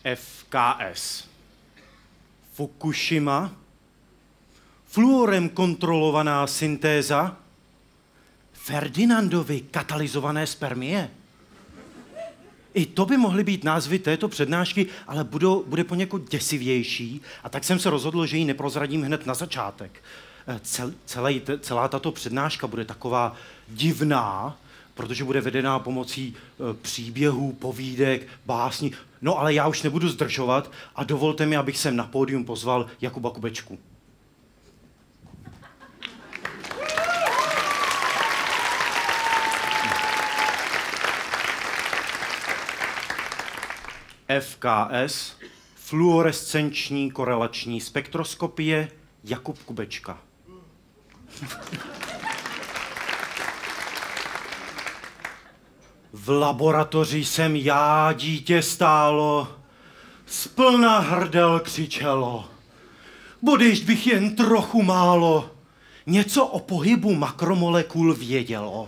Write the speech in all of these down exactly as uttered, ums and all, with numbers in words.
F K S. Fukushima, fluorem kontrolovaná syntéza, Ferdinandovy katalyzované spermie. I to by mohly být názvy této přednášky, ale budou, bude poněkud děsivější, a tak jsem se rozhodl, že ji neprozradím hned na začátek. Cel, celý, celá tato přednáška bude taková divná, protože bude vedená pomocí e, příběhů, povídek, básní. No ale já už nebudu zdržovat a dovolte mi, abych sem na pódium pozval Jakuba Kubečku. F K S, fluorescenční korelační spektroskopie, Jakub Kubečka. V laboratoři jsem já, dítě stálo, splna hrdel křičelo. Bodyž bych jen trochu málo něco o pohybu makromolekul vědělo.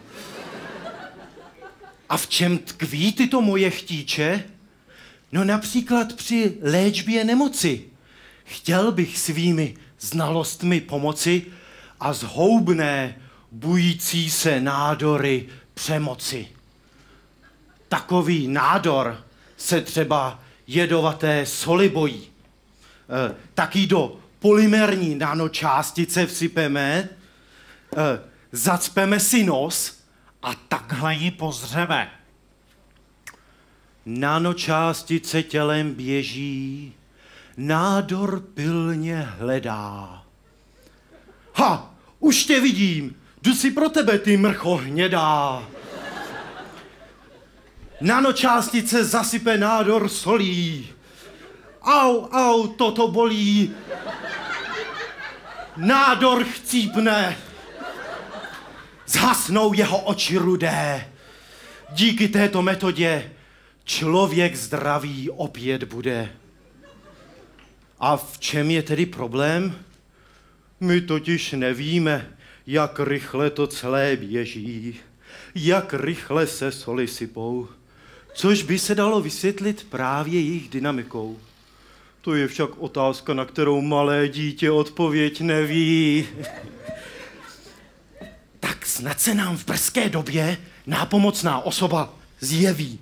A v čem tkví tyto moje chtíče? No například při léčbě nemoci. Chtěl bych svými znalostmi pomoci a zhoubné, bující se nádory přemoci. Takový nádor se třeba jedovaté soli bojí. E, taky do polymerní nanočástice vsypeme, e, zacpeme si nos a takhle ji pozřeme. Nanočástice tělem běží, nádor pilně hledá. Ha, už tě vidím, jdu si pro tebe, ty mrcho hnědá. Nanočástice zasype nádor solí. Au, au, toto bolí. Nádor chcípne. Zhasnou jeho oči rudé. Díky této metodě člověk zdravý opět bude. A v čem je tedy problém? My totiž nevíme, jak rychle to celé běží, jak rychle se soli sypou, což by se dalo vysvětlit právě jejich dynamikou. To je však otázka, na kterou malé dítě odpověď neví. Tak snad se nám v brzké době nápomocná osoba zjeví.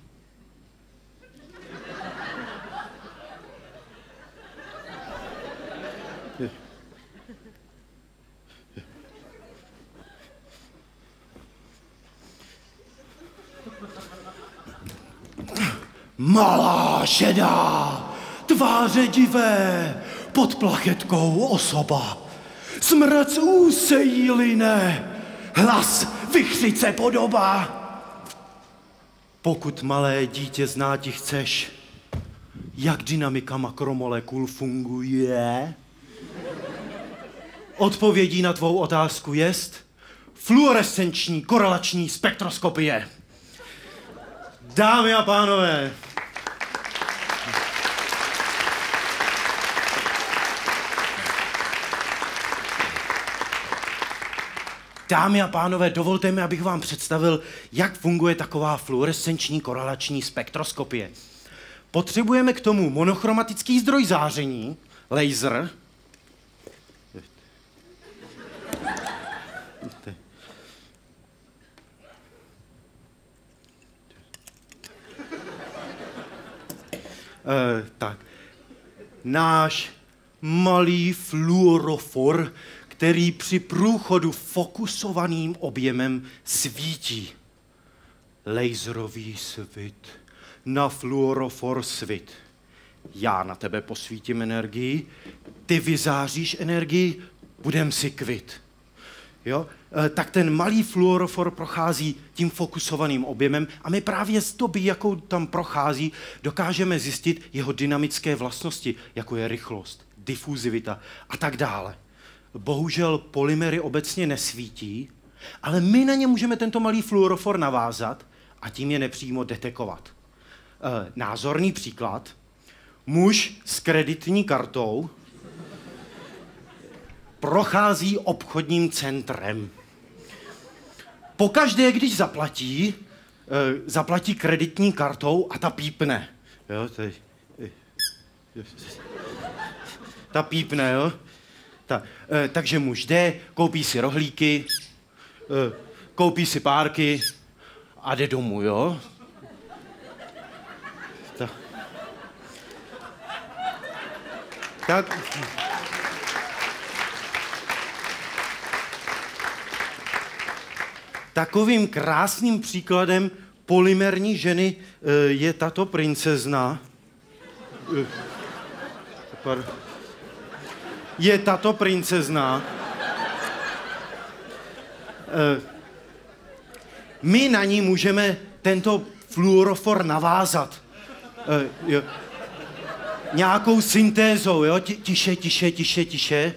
Malá šedá, tváře divé, pod plachetkou osoba. Smrad z úst se jí line, hlas vichřice podoba. Pokud malé dítě znáti chceš, jak dynamika makromolekul funguje, odpovědí na tvou otázku jest fluorescenční korelační spektroskopie. Dámy a pánové, Dámy a pánové, dovolte mi, abych vám představil, jak funguje taková fluorescenční korelační spektroskopie. Potřebujeme k tomu monochromatický zdroj záření, laser. E, tak. Náš malý fluorofor, který při průchodu fokusovaným objemem svítí. Laserový svit, na fluorofor svit. Já na tebe posvítím energii, ty vyzáříš energii, budem si kvit. Jo? E, tak ten malý fluorofor prochází tím fokusovaným objemem a my právě z doby, jakou tam prochází, dokážeme zjistit jeho dynamické vlastnosti, jako je rychlost, difuzivita a tak dále. Bohužel polymery obecně nesvítí, ale my na ně můžeme tento malý fluorofor navázat a tím je nepřímo detekovat. E, názorný příklad. Muž s kreditní kartou prochází obchodním centrem. Pokaždé, když zaplatí, e, zaplatí kreditní kartou a ta pípne. Jo, tady. Ta pípne, jo? Ta, e, takže muž jde, koupí si rohlíky, e, koupí si párky a jde domů, jo? Ta. Tak... Takovým krásným příkladem polymerní ženy je tato princezna. Je tato princezna. My na ní můžeme tento fluorofor navázat. Nějakou syntézou, jo? Tiše, tiše, tiše, tiše.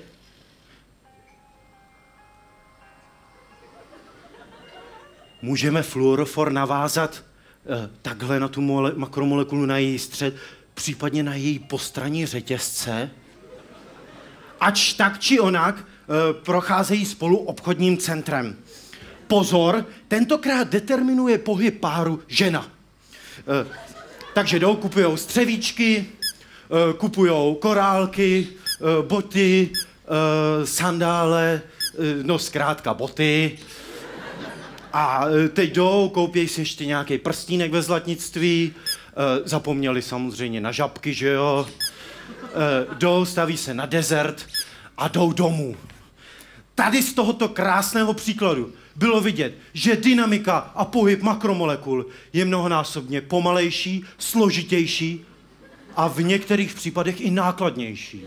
Můžeme fluorofor navázat eh, takhle na tu mole, makromolekulu, na její střed, případně na její postranní řetězce. Ač tak či onak eh, procházejí spolu obchodním centrem. Pozor, tentokrát determinuje pohyb páru žena. Eh, takže jdou, kupujou střevíčky, eh, kupujou korálky, eh, boty, eh, sandále, eh, no zkrátka boty. A teď jdou, koupějí si ještě nějaký prstínek ve zlatnictví, e, zapomněli samozřejmě na žabky, že jo, e, jdou, staví se na desert a jdou domů. Tady z tohoto krásného příkladu bylo vidět, že dynamika a pohyb makromolekul je mnohonásobně pomalejší, složitější a v některých případech i nákladnější.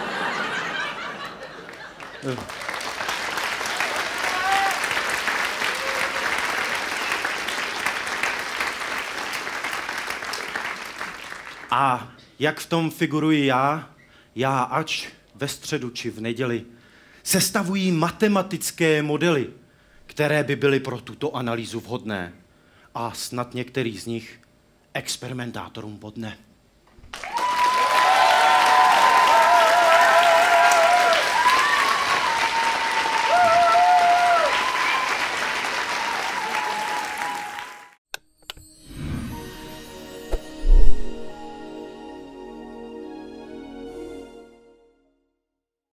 E. A jak v tom figuruji já, já ač ve středu či v neděli, sestavují matematické modely, které by byly pro tuto analýzu vhodné. A snad některý z nich experimentátorům bodne.